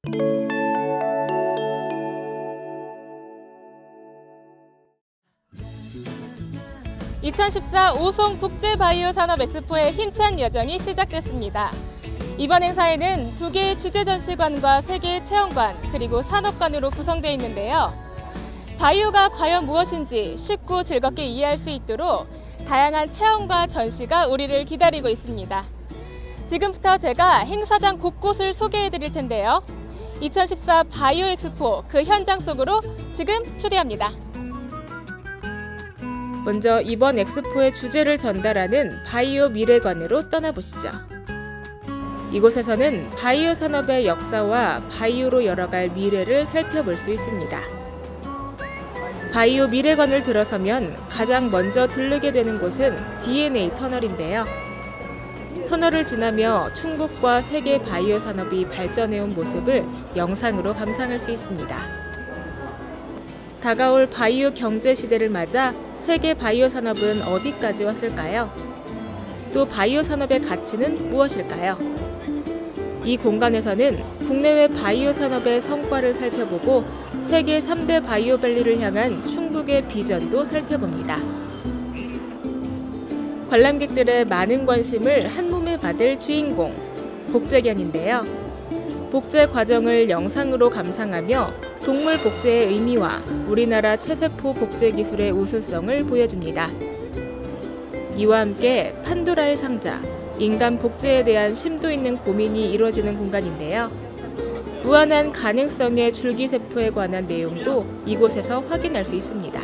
(2014) 오송 국제바이오산업엑스포의 힘찬 여정이 시작됐습니다. 이번 행사에는 2개의 주제 전시관과 3개의 체험관, 그리고 산업관으로 구성되어 있는데요. 바이오가 과연 무엇인지 쉽고 즐겁게 이해할 수 있도록 다양한 체험과 전시가 우리를 기다리고 있습니다. 지금부터 제가 행사장 곳곳을 소개해 드릴 텐데요. 2014 바이오 엑스포 그 현장 속으로 지금 초대합니다. 먼저 이번 엑스포의 주제를 전달하는 바이오 미래관으로 떠나보시죠. 이곳에서는 바이오 산업의 역사와 바이오로 열어갈 미래를 살펴볼 수 있습니다. 바이오 미래관을 들어서면 가장 먼저 들르게 되는 곳은 DNA 터널인데요. 터널을 지나며 충북과 세계 바이오 산업이 발전해온 모습을 영상으로 감상할 수 있습니다. 다가올 바이오 경제 시대를 맞아 세계 바이오 산업은 어디까지 왔을까요? 또 바이오 산업의 가치는 무엇일까요? 이 공간에서는 국내외 바이오 산업의 성과를 살펴보고 세계 3대 바이오밸리를 향한 충북의 비전도 살펴봅니다. 관람객들의 많은 관심을 한몸에 받을 주인공, 복제견인데요. 복제 과정을 영상으로 감상하며 동물 복제의 의미와 우리나라 체세포 복제 기술의 우수성을 보여줍니다. 이와 함께 판도라의 상자, 인간 복제에 대한 심도 있는 고민이 이루어지는 공간인데요. 무한한 가능성의 줄기세포에 관한 내용도 이곳에서 확인할 수 있습니다.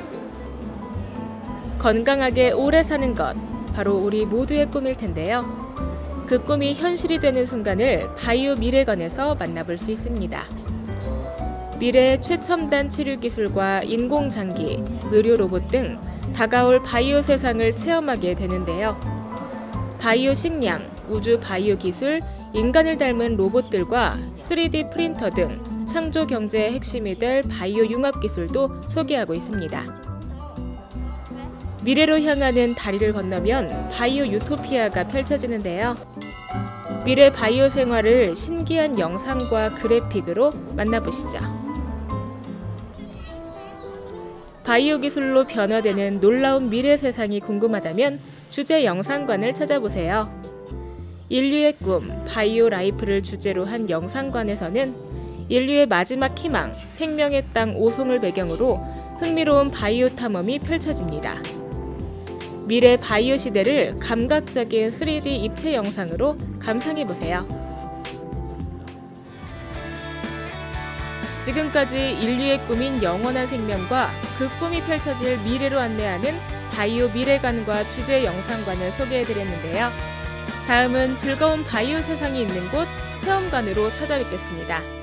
건강하게 오래 사는 것, 바로 우리 모두의 꿈일 텐데요. 그 꿈이 현실이 되는 순간을 바이오 미래관에서 만나볼 수 있습니다. 미래의 최첨단 치료 기술과 인공장기, 의료 로봇 등 다가올 바이오 세상을 체험하게 되는데요. 바이오 식량, 우주 바이오 기술, 인간을 닮은 로봇들과 3D 프린터 등 창조 경제의 핵심이 될 바이오 융합 기술도 소개하고 있습니다. 미래로 향하는 다리를 건너면 바이오 유토피아가 펼쳐지는데요. 미래 바이오 생활을 신기한 영상과 그래픽으로 만나보시죠. 바이오 기술로 변화되는 놀라운 미래 세상이 궁금하다면 주제 영상관을 찾아보세요. 인류의 꿈, 바이오 라이프를 주제로 한 영상관에서는 인류의 마지막 희망, 생명의 땅 오송을 배경으로 흥미로운 바이오 탐험이 펼쳐집니다. 미래 바이오 시대를 감각적인 3D 입체 영상으로 감상해보세요. 지금까지 인류의 꿈인 영원한 생명과 그 꿈이 펼쳐질 미래로 안내하는 바이오 미래관과 주제 영상관을 소개해드렸는데요. 다음은 즐거운 바이오 세상이 있는 곳 체험관으로 찾아뵙겠습니다.